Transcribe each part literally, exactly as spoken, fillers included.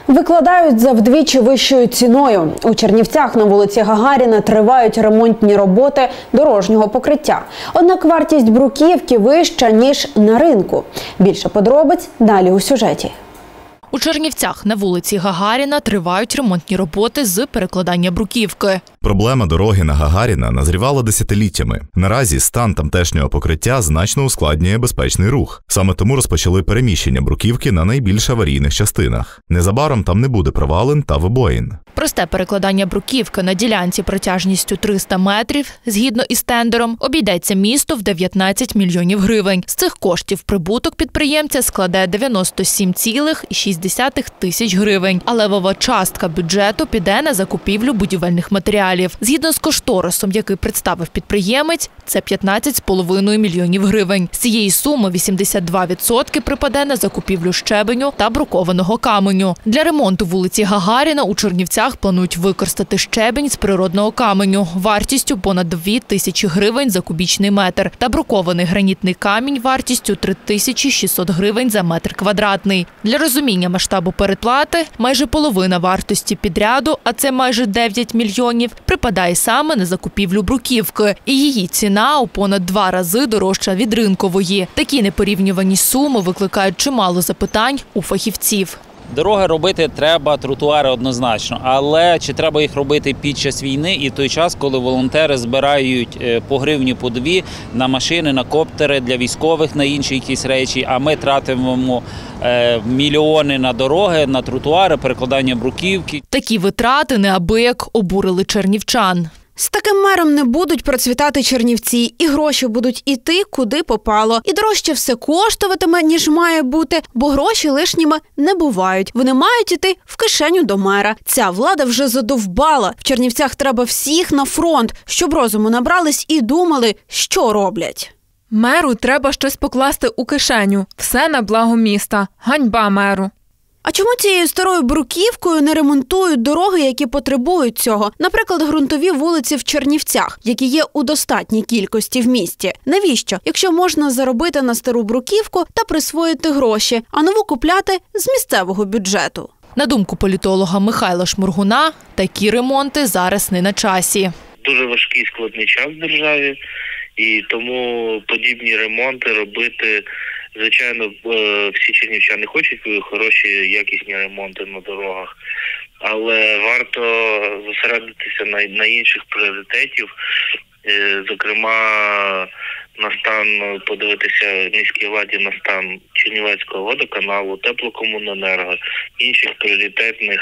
Викладають за вдвічі вищою ціною. У Чернівцях на вулиці Гагаріна тривають ремонтні роботи дорожнього покриття. Однак вартість бруківки вища, ніж на ринку. Більше подробиць далі у сюжеті. У Чернівцях на вулиці Гагаріна тривають ремонтні роботи з перекладання бруківки. Проблема дороги на Гагаріна назрівала десятиліттями. Наразі стан тамтешнього покриття значно ускладнює безпечний рух. Саме тому розпочали переміщення бруківки на найбільш аварійних частинах. Незабаром там не буде провалин та вибоїн. Просте перекладання бруківки на ділянці протяжністю триста метрів, згідно із тендером, обійдеться місту в дев'ятнадцять мільйонів гривень. З цих коштів прибуток підприємця складе дев'яносто сім цілих шість десятих тисяч гривень. А левова частка бюджету піде на закупівлю будівельних матеріалів. Згідно з кошторисом, який представив підприємець, це п'ятнадцять з половиною мільйонів гривень. З цієї суми вісімдесят два відсотки припаде на закупівлю щебеню та брукованого каменю. Для ремонту вулиці Гагаріна у Чернівцях планують використати щебень з природного каменю вартістю понад дві тисячі гривень за кубічний метр та брукований гранітний камінь вартістю три тисячі шістсот гривень за метр квадратний. Для розуміння масштабу передплати майже половина вартості підряду, а це майже дев'ять мільйонів, припадає саме на закупівлю бруківки. І її ціна у понад два рази дорожча від ринкової. Такі непорівнювані суми викликають чимало запитань у фахівців. Дороги робити треба, тротуари однозначно, але чи треба їх робити під час війни і в той час, коли волонтери збирають по гривні, по дві на машини, на коптери для військових, на інші якісь речі, а ми тратимо мільйони на дороги, на тротуари, перекладання бруківки. Такі витрати неабияк обурили чернівчан. З таким мером не будуть процвітати Чернівці, і гроші будуть іти, куди попало. І дорожче все коштуватиме, ніж має бути, бо гроші лишніми не бувають. Вони мають іти в кишеню до мера. Ця влада вже задовбала. В Чернівцях треба всіх на фронт, щоб розуму набрались і думали, що роблять. Меру треба щось покласти у кишеню. Все на благо міста. Ганьба меру. А чому цією старою бруківкою не ремонтують дороги, які потребують цього? Наприклад, ґрунтові вулиці в Чернівцях, які є у достатній кількості в місті. Навіщо? Якщо можна заробити на стару бруківку та присвоїти гроші, а нову купляти з місцевого бюджету. На думку політолога Михайла Шмургуна, такі ремонти зараз не на часі. Дуже важкий складний час в державі, і тому подібні ремонти робити, звичайно, всі чернівчани хочуть хороші, якісні ремонти на дорогах, але варто зосередитися на, на інших пріоритетів, зокрема, на стан, подивитися міській владі на стан Чернівецького водоканалу, теплокомуненерго, інших пріоритетних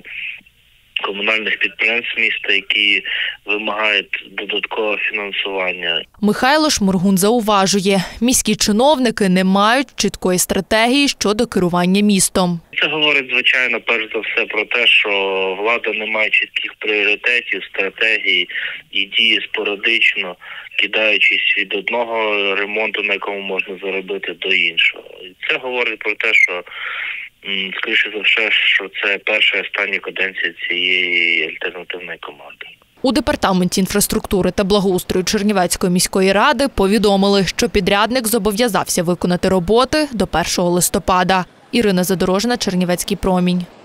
комунальних підприємств міста, які вимагають додаткового фінансування. Михайло Шмургун зауважує, міські чиновники не мають чіткої стратегії щодо керування містом. Це говорить, звичайно, перш за все про те, що влада не має чітких пріоритетів, стратегії і діє спорадично, кидаючись від одного ремонту, на якому можна заробити, до іншого. І це говорить про те, що скоріше за все, що це перша і остання каденція цієї альтернативної команди. У департаменті інфраструктури та благоустрою Чернівецької міської ради повідомили, що підрядник зобов'язався виконати роботи до першого листопада. Ірина Задорожна, Чернівецький промінь.